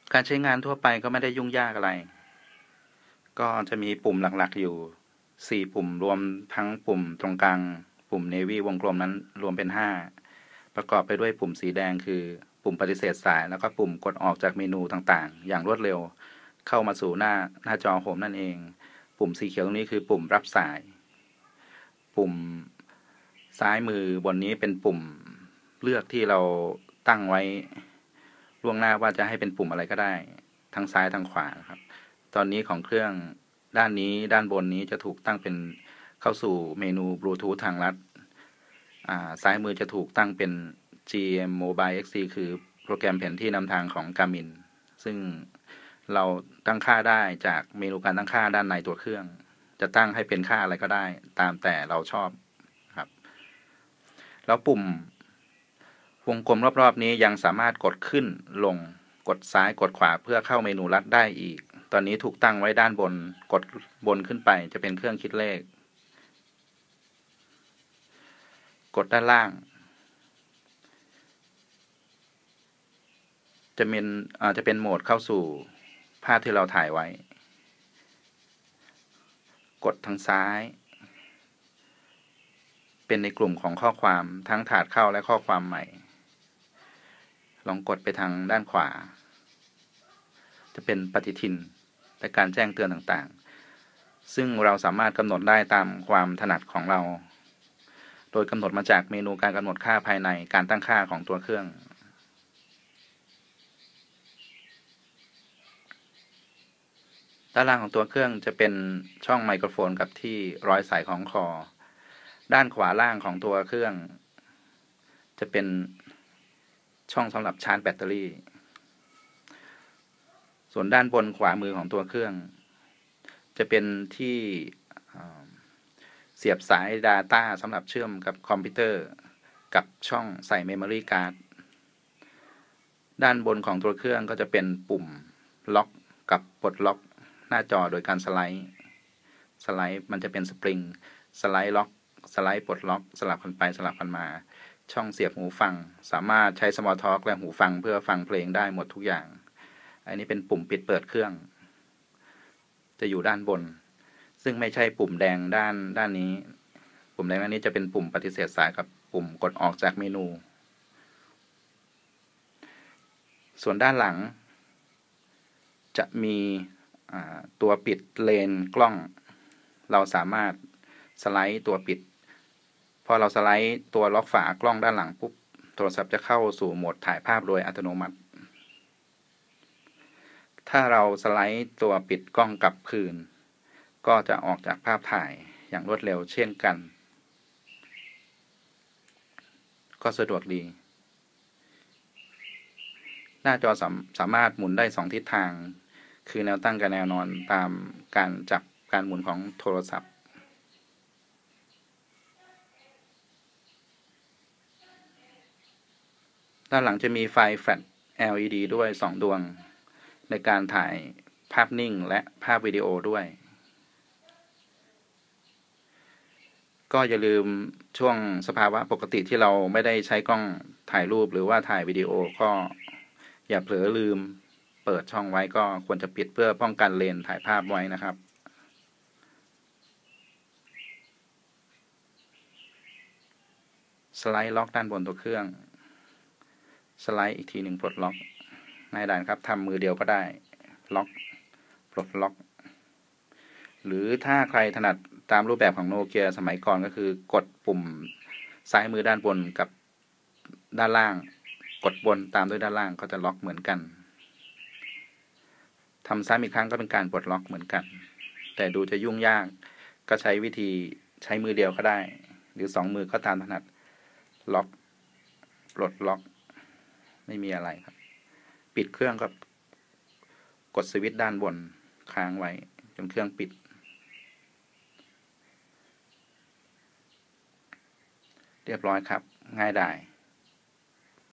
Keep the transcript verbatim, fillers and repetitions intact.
การใช้งานทั่วไปก็ไม่ได้ยุ่งยากอะไรก็จะมีปุ่มหลักๆอยู่สี่ปุ่มรวมทั้งปุ่มตรงกลางปุ่ม Navy วงกลมนั้นรวมเป็นห้าประกอบไปด้วยปุ่มสีแดงคือปุ่มปฏิเสธสายแล้วก็ปุ่มกดออกจากเมนูต่างๆอย่างรวดเร็วเข้ามาสู่หน้าหน้าจอโฮมนั่นเองปุ่มสีเขียวตรงนี้คือปุ่มรับสายปุ่มซ้ายมือบนนี้เป็นปุ่มเลือกที่เราตั้งไว้ล่วงหน้าว่าจะให้เป็นปุ่มอะไรก็ได้ทั้งซ้ายทั้งขวาครับตอนนี้ของเครื่องด้านนี้ด้านบนนี้จะถูกตั้งเป็นเข้าสู่เมนูบลูทูธทางลัดซ้ายมือจะถูกตั้งเป็น จี เอ็ม Mobile เอ็กซ์ ซี คือโปรแกรมแผนที่นำทางของ Garmin ซึ่งเราตั้งค่าได้จากเมนูการตั้งค่าด้านในตัวเครื่องจะตั้งให้เป็นค่าอะไรก็ได้ตามแต่เราชอบครับแล้วปุ่มวงกลมรอบๆนี้ยังสามารถกดขึ้นลงกดซ้ายกดขวาเพื่อเข้าเมนูลัดได้อีกตอนนี้ถูกตั้งไว้ด้านบนกดบนขึ้นไปจะเป็นเครื่องคิดเลขกดด้านล่างจะเป็นอาจจะเป็นโหมดเข้าสู่ภาพที่เราถ่ายไว้กดทางซ้ายเป็นในกลุ่มของข้อความทั้งถาดเข้าและข้อความใหม่ลองกดไปทางด้านขวาจะเป็นปฏิทินและการแจ้งเตือนต่างๆซึ่งเราสามารถกำหนดได้ตามความถนัดของเราโดยกำหนดมาจากเมนูการกำหนดค่าภายในการตั้งค่าของตัวเครื่องด้านล่างของตัวเครื่องจะเป็นช่องไมโครโฟนกับที่ร้อยสายของคอด้านขวาล่างของตัวเครื่องจะเป็นช่องสำหรับชาร์จแบตเตอรี่ส่วนด้านบนขวามือของตัวเครื่องจะเป็นที่เสียบสาย Data สำหรับเชื่อมกับคอมพิวเตอร์กับช่องใส่ Memory Card ด้านบนของตัวเครื่องก็จะเป็นปุ่มล็อกกับปลดล็อกหน้าจอโดยการสไลด์สไลด์มันจะเป็นสปริงสไลด์ล็อกสไลด์ปลดล็อกสลับกันไปสลับกันมาช่องเสียบหูฟังสามารถใช้ Small Talk และหูฟังเพื่อฟังเพลงได้หมดทุกอย่างอันนี้เป็นปุ่มปิดเปิดเครื่องจะอยู่ด้านบนซึ่งไม่ใช่ปุ่มแดงด้านด้านนี้ปุ่มแดงด้านนี้จะเป็นปุ่มปฏิเสธสายกับปุ่มกดออกจากเมนูส่วนด้านหลังจะมีตัวปิดเลนกล้องเราสามารถสไลด์ตัวปิดพอเราสไลด์ตัวล็อกฝากล้องด้านหลังปุ๊บโทรศัพท์จะเข้าสู่โหมดถ่ายภาพโดยอัตโนมัติถ้าเราสไลด์ตัวปิดกล้องกลับคืนก็จะออกจากภาพถ่ายอย่างรวดเร็วเช่นกันก็สะดวกดีหน้าจอสาสามารถหมุนได้สองทิศทางคือแนวตั้งกับแนวนอนตามการจับการหมุนของโทรศัพท์ด้านหลังจะมีไฟแฟลช แอล อี ดี ด้วยสองดวงในการถ่ายภาพนิ่งและภาพวิดีโอด้วยก็อย่าลืมช่วงสภาวะปกติที่เราไม่ได้ใช้กล้องถ่ายรูปหรือว่าถ่ายวิดีโอก็อย่าเผลอลืมเปิดช่องไว้ก็ควรจะปิดเพื่อป้องกันเลนถ่ายภาพไว้นะครับสไลด์ล็อกด้านบนตัวเครื่องสไลด์อีกทีหนึ่งปลดล็อกง่ายดายครับทำมือเดียวก็ได้ล็อกปลดล็อกหรือถ้าใครถนัดตามรูปแบบของโนเกียสมัยก่อนก็คือกดปุ่มซ้ายมือด้านบนกับด้านล่างกดบนตามด้วยด้านล่างก็จะล็อกเหมือนกันทำซ้ำอีกครั้งก็เป็นการปลดล็อกเหมือนกันแต่ดูจะยุ่งยากก็ใช้วิธีใช้มือเดียวก็ได้หรือสองมือก็ตามถนัดล็อกปลดล็อกไม่มีอะไรครับปิดเครื่องก็กดสวิตช์ด้านบนค้างไว้จนเครื่องปิดเรียบร้อยครับง่ายดาย